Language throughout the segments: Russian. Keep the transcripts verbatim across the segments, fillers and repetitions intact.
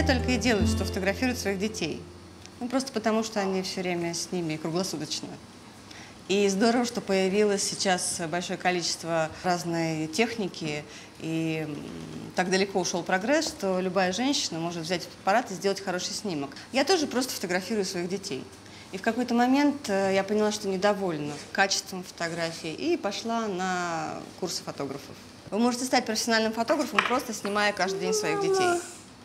все только и делают, что фотографируют своих детей. Ну, просто потому, что они все время с ними круглосуточно. И здорово, что появилось сейчас большое количество разной техники, и так далеко ушел прогресс, что любая женщина может взять фотоаппарат и сделать хороший снимок. Я тоже просто фотографирую своих детей. И в какой-то момент я поняла, что недовольна качеством фотографии, и пошла на курсы фотографов. Вы можете стать профессиональным фотографом, просто снимая каждый день своих детей.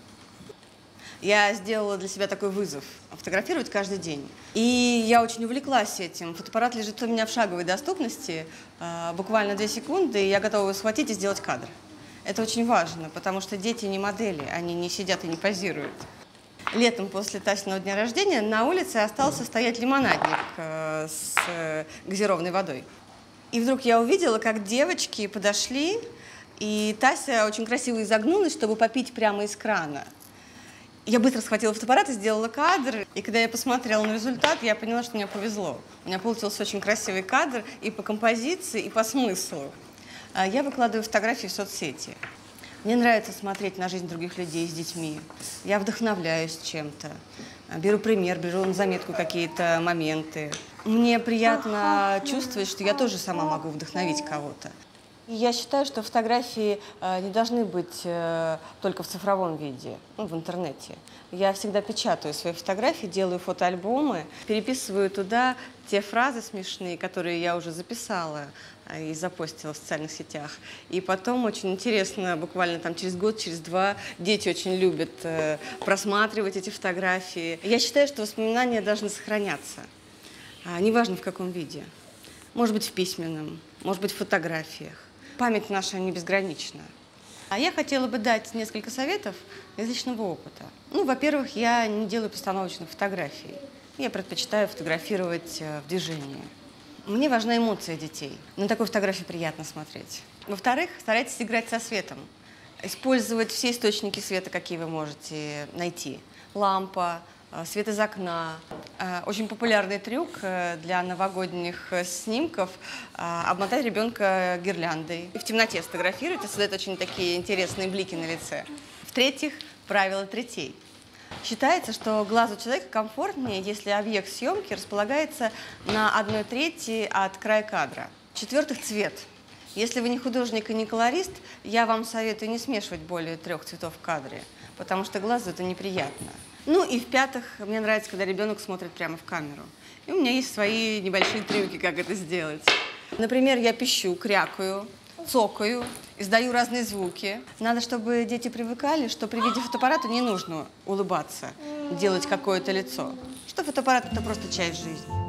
Я сделала для себя такой вызов – фотографировать каждый день. И я очень увлеклась этим. Фотоаппарат лежит у меня в шаговой доступности, буквально две секунды, и я готова его схватить и сделать кадр. Это очень важно, потому что дети не модели, они не сидят и не позируют. Летом после Тасиного дня рождения на улице остался стоять лимонадник с газированной водой. И вдруг я увидела, как девочки подошли, и Тася очень красиво изогнулась, чтобы попить прямо из крана. Я быстро схватила фотоаппарат и сделала кадр. И когда я посмотрела на результат, я поняла, что мне повезло. У меня получился очень красивый кадр и по композиции, и по смыслу. Я выкладываю фотографии в соцсети. Мне нравится смотреть на жизнь других людей с детьми. Я вдохновляюсь чем-то. Беру пример, беру на заметку какие-то моменты. Мне приятно чувствовать, что я тоже сама могу вдохновить кого-то. Я считаю, что фотографии э, не должны быть э, только в цифровом виде, ну, в интернете. Я всегда печатаю свои фотографии, делаю фотоальбомы, переписываю туда те фразы смешные, которые я уже записала э, и запостила в социальных сетях. И потом очень интересно, буквально там через год, через два, дети очень любят э, просматривать эти фотографии. Я считаю, что воспоминания должны сохраняться, а, неважно в каком виде. Может быть, в письменном, может быть, в фотографиях. Память наша не безгранична. А я хотела бы дать несколько советов из личного опыта. Ну, во-первых, я не делаю постановочных фотографий. Я предпочитаю фотографировать в движении. Мне важна эмоция детей. На такой фотографии приятно смотреть. Во-вторых, старайтесь играть со светом. Использовать все источники света, какие вы можете найти. Лампа, свет из окна. Очень популярный трюк для новогодних снимков – обмотать ребенка гирляндой. И в темноте сфотографировать, это создает очень такие интересные блики на лице. В-третьих, правило третей. Считается, что глазу человека комфортнее, если объект съемки располагается на одной трети от края кадра. В-четвертых, цвет. Если вы не художник и не колорист, я вам советую не смешивать более трех цветов в кадре, потому что глазу это неприятно. Ну и в-пятых, мне нравится, когда ребенок смотрит прямо в камеру. И у меня есть свои небольшие трюки, как это сделать. Например, я пищу, крякаю, цокаю, издаю разные звуки. Надо, чтобы дети привыкали, что при виде фотоаппарата не нужно улыбаться, делать какое-то лицо. Что фотоаппарат – это просто часть жизни.